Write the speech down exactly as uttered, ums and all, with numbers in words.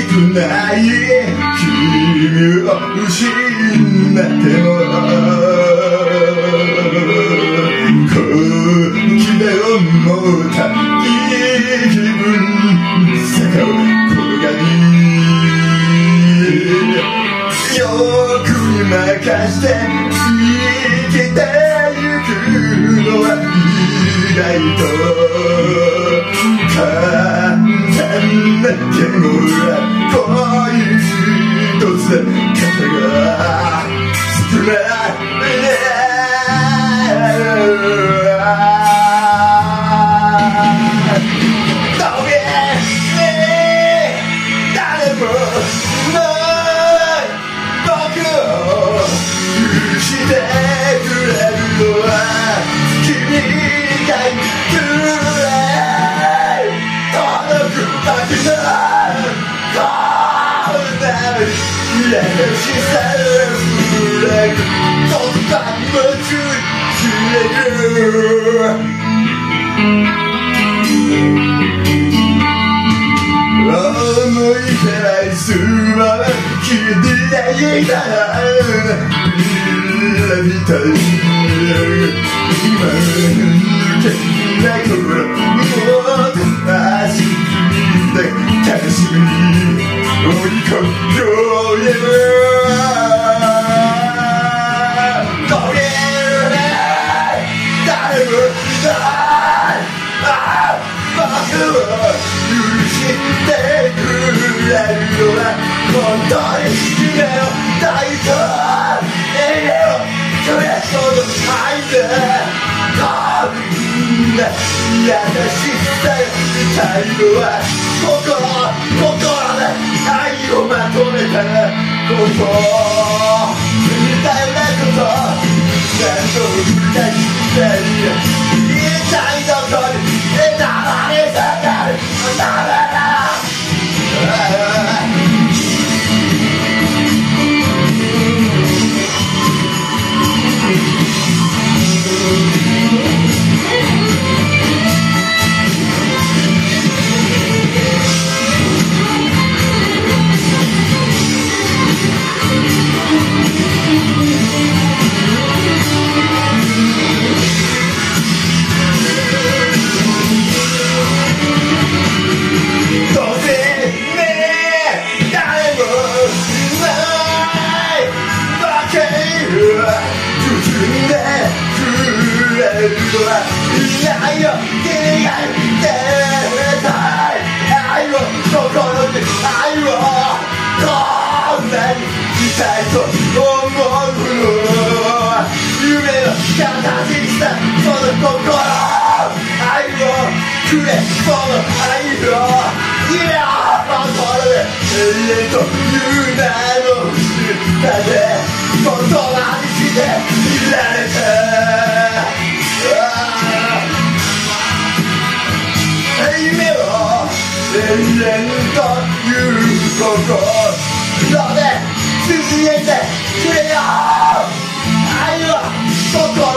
くない君を失っても本気で思ったいい気分坂を転がり欲に任して生きてゆくのは意外と簡単だけどこういう一つで肩が少ないしてくれるのは君がいくら届くわけだこんな優しさを触れる言葉にもつれる思い出ないすま君でいたらみたい今抜けない頃もっと足で悲しみに追い込むように逃げられない誰もいない僕を許してくれるのは本当に夢を抱いたそれほど愛でこんな優しさがしたいのは心心で愛をまとめたことみたいなこと何度も繰り返して言いたいとこに黙り下がるダメだいないよ君がいてたい愛を心に愛をこんなにしたいと思うの夢の形にしたその心愛をくれその愛を今心で永遠という名の下で言葉にしていられた夢を永遠という心で続けてくれよ愛はここ